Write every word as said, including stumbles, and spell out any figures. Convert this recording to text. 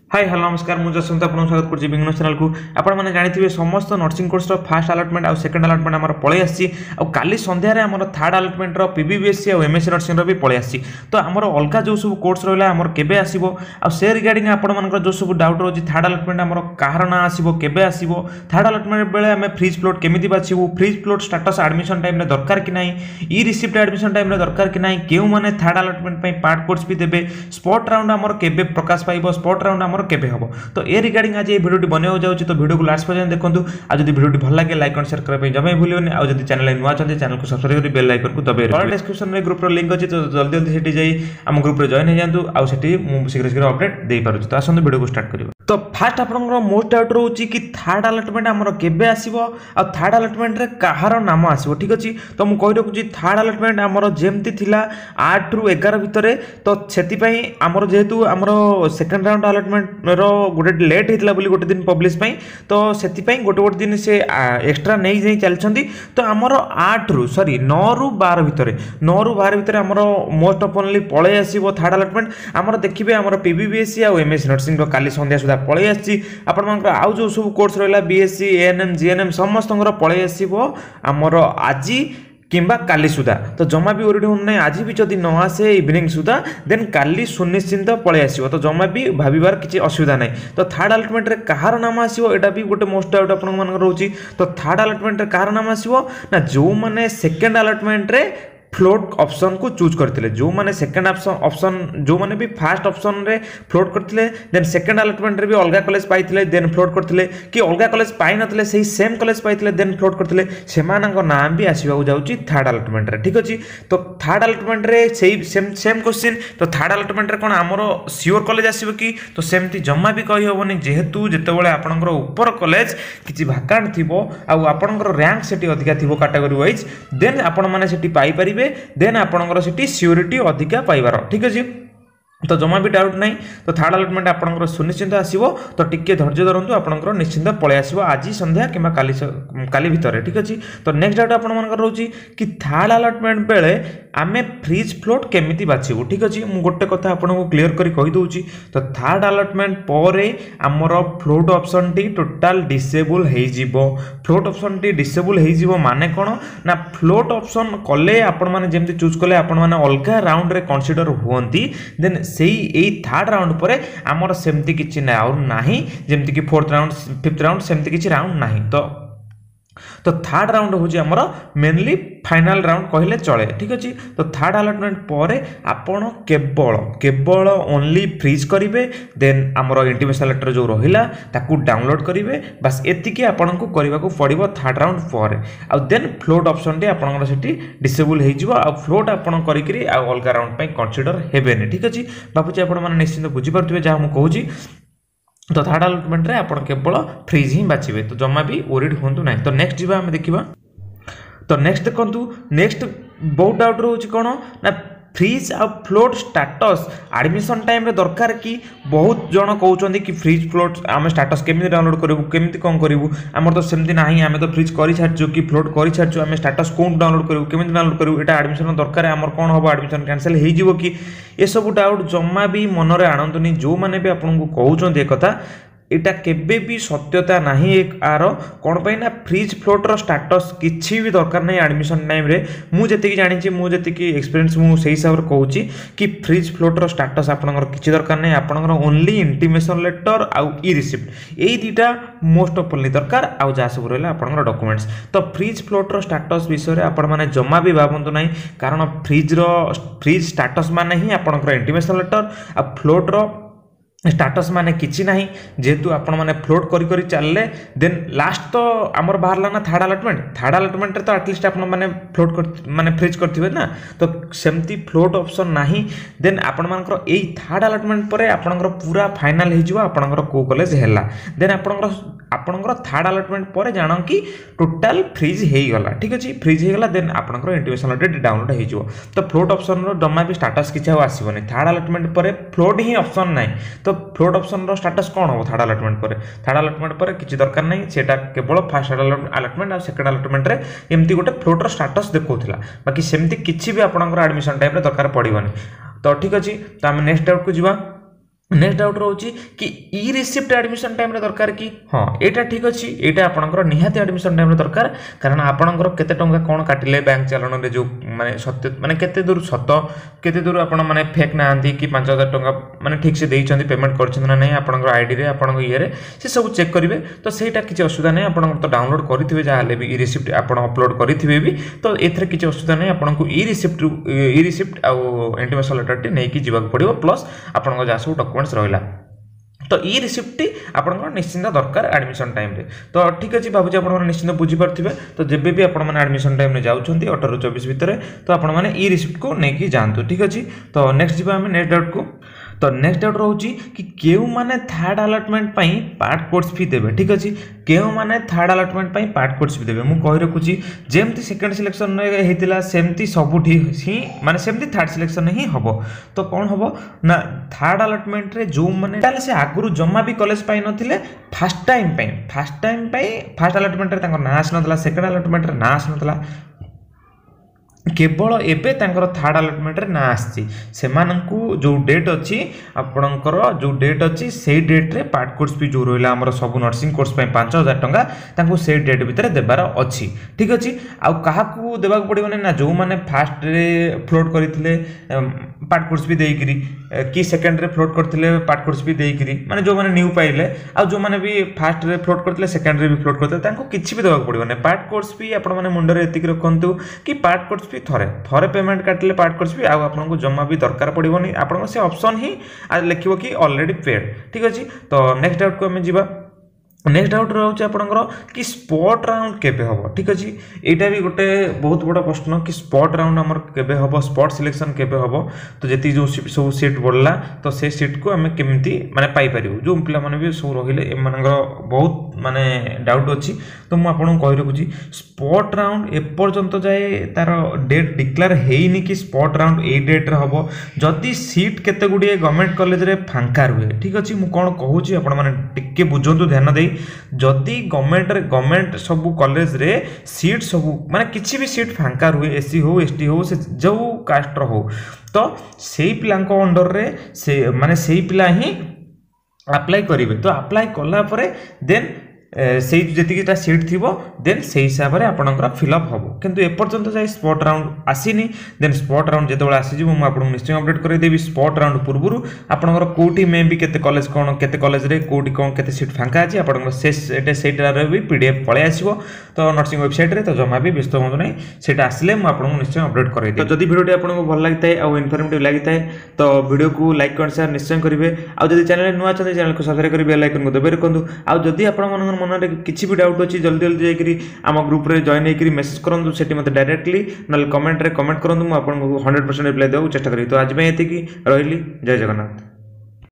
Hi hello नमस्कार मुझे जसवंत आपको स्वागत करछि बिगनर चैनल को। आपण माने जानिथिबे समस्त नर्सिंग कोर्स रो फर्स्ट अलॉटमेंट आ सेकंड अलॉटमेंट हमर पळे आसी आ काली संध्या रे हमर थर्ड अलॉटमेंट रो पीबीबीएससी आ एमएससी नर्सिंग रो भी पळे आसी। तो हमर अलगा जो सब कोर्स रहला हमर केबे आसीबो आ से रिगार्डिंग आपण मानकर जो सब डाउट रहछि थर्ड अलॉटमेंट हमर काहर ना आसीबो केबे आसीबो थर्ड अलॉटमेंट बेले हमें फ्रीज फ्लोट केमिति बाछिबो freeze float status admission time रे दरकार कि नाही ई रिसिप्ट एडमिशन टाइम रे दरकार कि नाही केउ माने थर्ड अलॉटमेंट पई पार्ट कोर्स भी देबे स्पॉट राउंड हमर केबे प्रकाश पाइबो स्पॉट राउंड हमर केबे हबो। तो ए रिगार्डिंग आज ये वीडियो बनाया जाउची तो वीडियो को लास्ट पर्यंत देखंतु आ जदि वीडियो भल लागे लाइक और शेयर करबे जमे भूलियोनी आ जदि चैनल नुवा चंदे चैनल को सब्सक्राइब करी बेल आइकन को दबाइ रखबे। डिस्क्रिप्शन रे ग्रुप रो लिंक अछि तो जल्दी जल्दी सेठी जाई हम ग्रुप रे जॉइन हो जांतु आ सेठी मु शीघ्र शीघ्र अपडेट देई पारुछु। तो आसंतु वीडियो को स्टार्ट करियो। तो फर्स्ट आपनकर मोस्ट डाउट रहउची कि थर्ड अलॉटमेंट हमर केबे आसीबो आ थर्ड अलॉटमेंट रे काहार नाम आसीबो ठीक अछि। तो मु कहि रखुची थर्ड अलॉटमेंट हमर जेमति थिला आठ रु ग्यारह भितरे तो सेति पई हमर जेहेतु हमर सेकंड राउंड अलॉटमेंट रो गोटे लेट हितला बोली गोटे दिन पब्लिश पई तो सेति पई गोटे गोटे दिन से एक्स्ट्रा नै जाई चलछंती। तो हमर आठ रु सॉरी नौ रु बारह भितरे नौ रु बारह भितरे हमर मोस्ट ओपनली पळे आसीबो थर्ड अलॉटमेंट हमर देखिबे हमर पीबीबीएससी आ एमएससी नर्सिंग रो काली संध्या सुधा पळे आसी। आपण मानकर आउ जो सब कोर्स रहला बीएससी एएनएम जीएनएम समस्तंगर पळे आसीबो हमर आजी किंबा काली सुधा। तो जमा भी ओरिड होन नै आज भी जदि न आसे इवनिंग सुधा देन काली सुनिश्चित पळे आसीबो। तो जमा भी भाबिबार किछि असुविधा नै। तो थर्ड अलॉटमेंट रे काहार नाम आसीबो एटा भी गोटे मोस्ट डाउट आपण मानकर रहउची। तो थर्ड अलॉटमेंट रे काहार नाम आसीबो ना जो माने सेकंड अलॉटमेंट रे फ्लोट ऑप्शन को चूज करथिले जो माने सेकंड ऑप्शन ऑप्शन जो माने भी फर्स्ट ऑप्शन रे फ्लोट करथिले देन सेकंड अलॉटमेंट रे भी अलगा कॉलेज पाइथिले देन फ्लोट करथिले कि अलगा कॉलेज पाइ नथिले सेही सेम कॉलेज पाइथिले देन फ्लोट करथिले सेमानक नाम भी आसीबा जाउची थर्ड अलॉटमेंट रे ठीक अछि। तो थर्ड अलॉटमेंट रे सेही सेम सेम क्वेश्चन तो थर्ड अलॉटमेंट रे कोन हमरो श्योर कॉलेज आसीबो कि तो सेमति जम्मा भी कहि होबोनी जेहेतु जेतेबेले आपनकर ऊपर कॉलेज किछि वैकेंट थिबो आ आपनकर रैंक सेठी अधिका थिबो कैटेगरी वाइज देन आपण माने सेठी पाइ परिबे देन आपनकर सिटी सियोरिटी अधिका पाइबार ठीक अछि। तो जमा भी डाउट नहीं। तो थर्ड अलॉटमेंट आपनकर सुनिश्चित आसीबो तो टिके धैर्य धरंतु आपनकर निश्चित पळे आसीबो आज संध्या किबा काली काली भितरे ठीक अछि। तो नेक्स्ट डाउट आपण मानकर रहउची कि थर्ड अलॉटमेंट बेले आमे फ्रीज फ्लोट केमिति बाछिबो ठीक अछि। मु गोटे कथा आपनको क्लियर करी कहि दउची। तो थर्ड अलॉटमेंट परे हमर फ्लोट ऑप्शन टी टोटल डिसेबल हेइ जिवो फ्लोट ऑप्शन टी डिसेबल हेइ जिवो माने कोन ना फ्लोट ऑप्शन कले आपण माने जेमति चूज कले आपण माने अलगा राउंड रे कंसीडर होंती देन सेही एई थर्ड राउंड परे हमर सेमति किछि ना और नाही जेमति कि फोर्थ राउंड फिफ्थ राउंड सेमति किछि राउंड नाही। तो तो थर्ड राउंड होजी हमर मेनली फाइनल राउंड कहले चले ठीक अछि। तो थर्ड अलॉटमेंट परे आपण केवल केवल ओनली फ्रीज करिवे देन हमर इंटीमेशन लेटर जो रहिला ताकू डाउनलोड करिवे बस एतिकी आपण को करबा को पड़िबो थर्ड राउंड परे आ देन फ्लोट ऑप्शन टी आपण सेठी डिसेबल हे जिवो आ फ्लोट आपण करि करी आ अलगा राउंड पई कंसीडर हेबेनी ठीक अछि। बाबूजी आपण माने निश्चित बुझी परथिबे जा हम कहूची। तो थर्ड अलॉटमेंट रे आपण केवल फ्रीज ही बाछिबे तो जमा भी ओरिड होंतु नाही। तो नेक्स्ट जीवा हम देखिबा। तो नेक्स्ट देखंतु नेक्स्ट बहुत डाउट रहउची कोन ना फ्रीज आ फ्लोट स्टेटस एडमिशन टाइम रे दरकार कि बहुत जण कहउचंदी कि फ्रीज फ्लोट आम स्टेटस केमिति डाउनलोड करबु केमिति कोन करबु हमर तो सेमति नाही आमे तो फ्रीज करि छाडछु कि फ्लोट करि छाडछु आमे स्टेटस कोन डाउनलोड करबु केमिति डाउनलोड करबु एटा एडमिशन दरकार हमर कोन होबो एडमिशन कैंसिल हेइ जिवो कि ए सब डाउट जम्मा भी मन रे आनंदनी जो माने भी आपन को कहउचंदी ए कथा एटा केबे भी सत्यता नाही एक आरो कोन पई ना फ्रीज फ्लोट रो स्टेटस किछि भी दरकार नै एडमिशन टाइम रे मु जति कि जानि छी मु जति कि एक्सपीरियंस मु सेही हिसाब रे कहूची कि फ्रीज फ्लोट रो स्टेटस आपनकर किछि दरकार नै आपनकर ओनली इंटीमेशन लेटर आ ई रिसिप्ट एई दिटा मोस्ट ओपनली दरकार आ जा सब रहला आपनकर डॉक्यूमेंट्स। तो फ्रीज फ्लोट रो स्टेटस विषय रे आपण माने जम्मा भी भाबंतु नै कारण फ्रीज रो फ्रीज स्टेटस माने ही आपनकर इंटीमेशन लेटर आ फ्लोट रो स्टेटस माने किछि नाही जेतु आपण माने फ्लोट करि करि चलले देन लास्ट तो हमर बाहरला ना थर्ड अलॉटमेंट थर्ड अलॉटमेंट रे तो एटलीस्ट आपण माने फ्लोट कर माने फ्रीज करथिबे ना तो सेमती फ्लोट ऑप्शन नाही देन आपण मानकर एई थर्ड अलॉटमेंट परे आपनकर पूरा फाइनल हे जिवो आपनकर को कॉलेज हैला देन आपनकर आपनकर थर्ड अलॉटमेंट परे जानो कि टोटल फ्रीज हेइ गला ठीक अछि फ्रीज हे गला देन आपनकर इंटीमेशन लेटर डाउनलोड हे जिवो। तो फ्लोट ऑप्शन रो जम्मा भी स्टेटस किछ आसीबोनी थर्ड अलॉटमेंट परे फ्लोट ही ऑप्शन नाही। तो फ्लोट ऑप्शन रो स्टेटस कोन हो थर्ड अलॉटमेंट पर थर्ड अलॉटमेंट पर किछि दरकार नै सेटा केवल फर्स्ट अलॉटमेंट आ सेकंड अलॉटमेंट रे एमती गोटे फ्लोट रो स्टेटस देखौथिला बाकी सेमती किछि भी आपनकर एडमिशन टाइम रे दरकार पड़िबोनी। तो ठीक अछि तो हम नेक्स्ट डाउट को जिबा। नेक्स्ट डाउट रोचे कि ई रिसिप्ट एडमिशन टाइम रे दरकार कि हाँ यहाँ ठीक अच्छे यहाँ आपंकर निहाती एडमिशन टाइम रे दरकार कारण आपंकर केते टंका कौन काटिले बैंक चालान रे जो माने सत्य माने केते दूर सत केते दूर आपण माने फेक ना कि पांच हजार टंका माने ठीक से देइछन्ती पेमेंट करछन्ती ना नहीं आपंकर आईडी रे आपंकर ये रे से सब चेक करेंगे तो सेटा किसी असुविधा नहीं आपंकर तो डाउनलोड करेंगे जहाँ भी ई रिसिप्ट आप अपलोड करेंगे भी तो एथरे किसी असुविधा नहीं आपको ई रिसिप्ट ई रिसिप्ट आउ इंटिमेशन लेटर टी नहीं जावाक पड़ो प्लस आपंकर जहाँ सब डॉक्यूमेंट्स रहा तो ई रिसिप्ट आपंकर निश्चिंत दरकार एडमिशन टाइम रे तो ठीक अच्छे भावुँ आप निश्चिंत बुझीपारे तो जब भी आप एडमिशन टाइम रे जाउछन्ती अठारह रु चौबीस भितर तो आपण मैंने ई रिसिप्ट को लेकिन जातु ठीक अच्छे तो नेक्स्ट जी आम नेक्स्ट डाउट को तो नेक्स्ट डाउट रोचे कि क्यों माने थर्ड अलॉटमेंट पाई पार्ट कोर्स फी देबे ठीक अच्छे क्यों माने थर्ड अलॉटमेंट पाई पार्ट कोर्स फी देबे मु कहि रखुची जेमती सेकंड सिलेक्शन रे हेतिला सेमती सबुठी ही माने सेमती थर्ड सिलेक्शन ही हबो तो कौन हबो ना थर्ड अलॉटमेंट रे जो माने ताले से आगुरु जम्मा भी कॉलेज पाई नथिले फर्स्ट टाइम पाई फर्स्ट टाइम पाई फर्स्ट अलॉटमेंट रे तांको ना आस नथला सेकंड अलॉटमेंट रे ना आस नथला केवल एबे तांकर थर्ड अलॉटमेंट रे ना आसी सेमानंकु जो डेट अच्छी आपणकर जो डेट अच्छी से डेट रे पार्ट कोर्स फी जो रहा आमर सब नर्सिंग कोर्स पे पांच हजार टंका तांको से डेट भितर देबार अच्छी ठीक अच्छे आउ काहाकू देबाक पड़िबो ना जो माने फास्ट रे फ्लोट करथिले पार्ट कोर्स फी देइकरी कि सेकंड रे फ्लोट करथिले पार्ट कोर्स फी देइकरी माने जो माने न्यू पाइले आ जो माने भी फास्ट रे फ्लोट करथिले सेकंड रे भी फ्लोट करथिले तांको किछि भी देबाक पड़िबो ना पार्ट कोर्स फी आपण माने मुंडर एतिक रखंतु कि पार्ट कोर्स फी थरे थरे पेमेंट काटिले पार्ट कोर्स फी आउ आपनको जम्मा भी दरकार पड़िबोनी आपनको से ऑप्शन ही आज लिखिबो कि ऑलरेडी पेड ठीक अछि तो नेक्स्ट डाउट को हम जीवा नेक्स्ट डाउट रोचे आपंकर कि स्पॉट राउंड केबे हम ठीक अच्छे यहाँ भी गोटे बहुत बड़ा प्रश्न कि स्पॉट राउंड आमर केबे हम स्पॉट सिलेक्शन केबे हम तो जी जो सब सीट बढ़ला तो से सीट को आम केमती माने पाई परिबु जो पिला माने भी सब रहिले एमानकर बहुत माने डाउट अच्छी तो मुझे आपको कहि रखुची स्पॉट राउंड एपर्यंत जाए तार डेट डिक्लेयर हेनी कि स्पॉट राउंड ए डेट रे हम जदि सीट केते गुडी गवर्नमेंट कॉलेज रे फांका रुए ठीक अच्छे मुझे कौन कहूँ आपण माने टिके बुझंतु ध्यान दे जदि गवर्नमेंट गवर्नमेंट सब कॉलेज रे सीट सब माने किसी भी सीट फांका रुए एससी हो एसटी हो से जो कास्टर हो तो से पिलांको अंडर रे से माने से पिला ही अप्लाई करेंगे तो अप्लाई कला परे देन से जीटा सीट थी देन से हिसाब से आपंकर फिलअप हम किंतु एपर्यंत जाए स्पॉट राउंड आसीनी देन स्पॉट राउंड जो आसीज मुझे आपको निश्चय अपडेट करदेवी स्पॉट राउंड पूर्व आपंकर कौटी मे भी केते कॉलेज कौन केते कॉलेज रे कौटी कौन केते सीट फांका अच्छी आपंकर से सेटार भी पीडीएफ पलि आसो तो नर्सिंग वेबसाइट रे तो जमा भी व्यस्त हूँ नहीं से आसिले मुझे आपको निश्चय अपडेट कर तो जब भिडियो आपको भल लगी है और इनफर्मेटिव लगी है तो वीडियो को लाइक कर शेयर निश्चय करेंगे आउ जब चैनल नुआ अच्छा चैनल को सब्सक्राइब कर बेल आइकन को दबाई रखु आउ जदि आप मन में किसी भी डाउट अच्छी जल्दी जल्दी जाकरी आम ग्रुप रे जॉइन होकर मेसेज करूँ से डायरेक्टली ना कमेंट रे कमेंट करूँ मुझे आपको हंड्रेड परसेंट रिप्लाई देवाक चेष्टा करी तो आज ये रही जय जगन्नाथ।